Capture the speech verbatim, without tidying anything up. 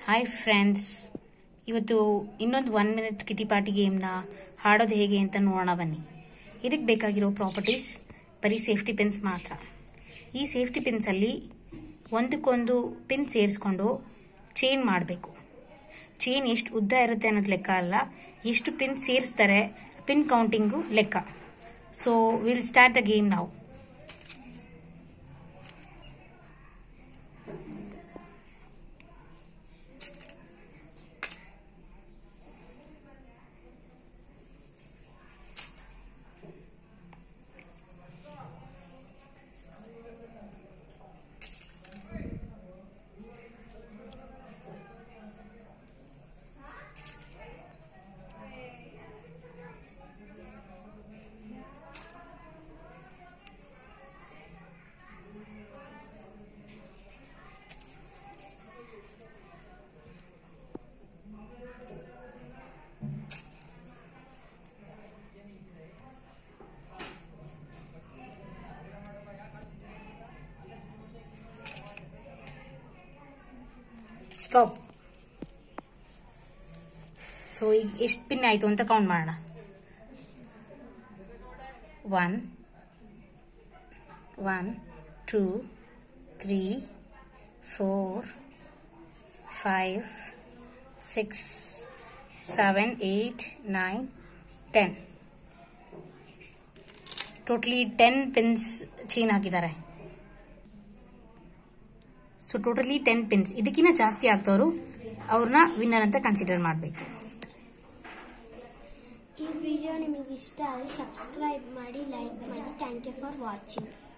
Hi friends, ಇವತ್ತು ಇನ್ನೊಂದು one minute kitty party ಗೇಮ್ನ ಹಾಡೋದು ಹೇಗೆ ಅಂತ ನೋಡೋಣ ಬನ್ನಿ. ಇದಕ್ಕೆ ಬೇಕಾಗಿರೋ ಪ್ರಾಪರ್ಟೀಸ್ ಬರೀ ಸೇಫ್ಟಿ ಪಿನ್ಸ್ ಮಾತ್ರ. ಈ ಸೇಫ್ಟಿ ಪಿನ್ಸಲ್ಲಿ ಒಂದಕ್ಕೊಂದು ಪಿನ್ ಸೇರಿಸ್ಕೊಂಡು ಚೈನ್ ಮಾಡಬೇಕು. ಚೈನ್ ಎಷ್ಟು ಉದ್ದ ಇರುತ್ತೆ ಅನ್ನೋದು ಲೆಕ್ಕ ಅಲ್ಲ, ಎಷ್ಟು ಪಿನ್ ಸೇರಿಸ್ತಾರೆ ಪಿನ್ ಕೌಂಟಿಂಗು ಲೆಕ್ಕ. So will start the game ನಾವು. ಸ್ಟಾಪ್. ಸೊ ಈಗ ಎಷ್ಟು ಪಿನ್ ಆಯ್ತು ಅಂತ ಕೌಂಟ್ ಮಾಡೋಣ. One one two three four five six seven eight nine ten. Totally ten pins chain ಹಾಕಿದ್ದಾರೆ. So totally ten pins. ಇದಕ್ಕಿಂತ ಜಾಸ್ತಿ ಆಗ್ತವರು ಅವ್ರನ್ನ ವಿನ್ನರ್ ಅಂತ ಕನ್ಸಿಡರ್ ಮಾಡಬೇಕು. ಈ ವಿಡಿಯೋ ನಿಮಗೆ ಇಷ್ಟ ಆದರೆ ಸಬ್ಸ್ಕ್ರೈಬ್ ಮಾಡಿ, ಲೈಕ್ ಮಾಡಿ. Thank you for watching.